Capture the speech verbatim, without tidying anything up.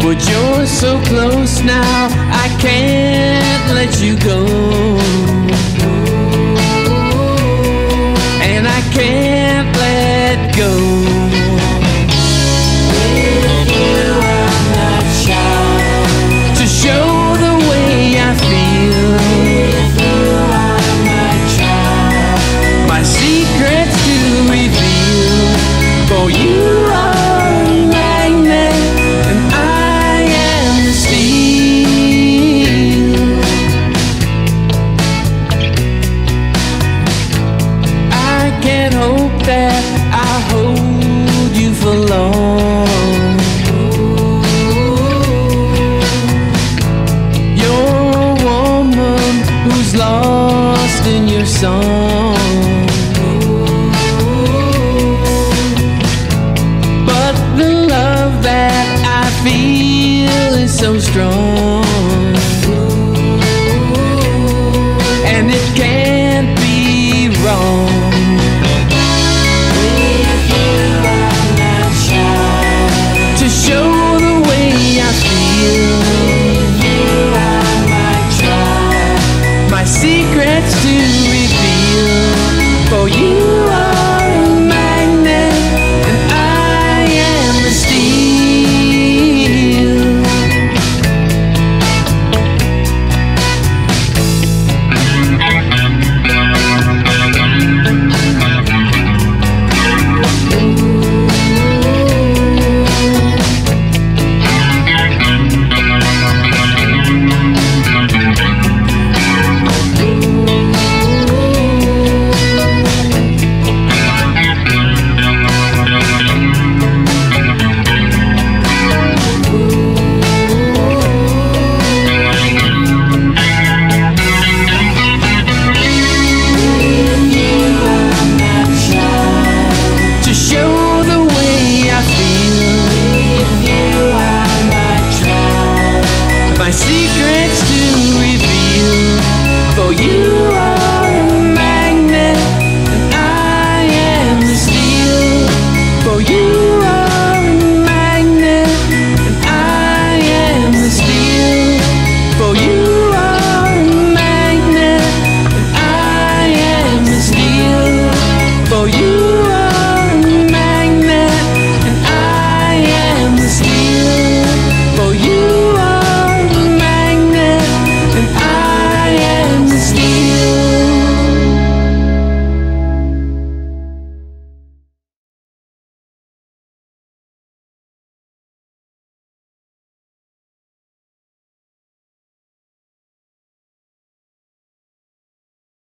But you're so close now, I can't let you go. And I can't let go. With you I'm not shy to show the way I feel. With you I might try my secrets to reveal. For you are a magnet and I am the steel. I can't hope that I'll hold you for long. You're a woman who's lost in your song. But the love that I feel is so strong.